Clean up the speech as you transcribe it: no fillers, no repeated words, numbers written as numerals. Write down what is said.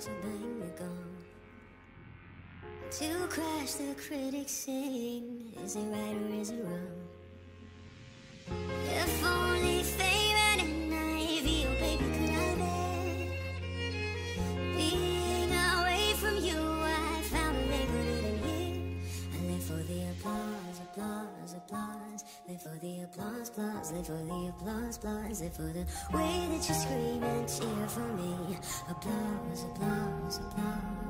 so bang the gong. To crash the critics sing, is it right or is it wrong? If only fame and an ivy, oh baby, could I bear being away from you? I found a way, but it in here. I live for the applause, applause, applause. Live for the applause, applause. Live for the applause, applause. Live for the way that you scream and cheer for me. Applause, applause, applause.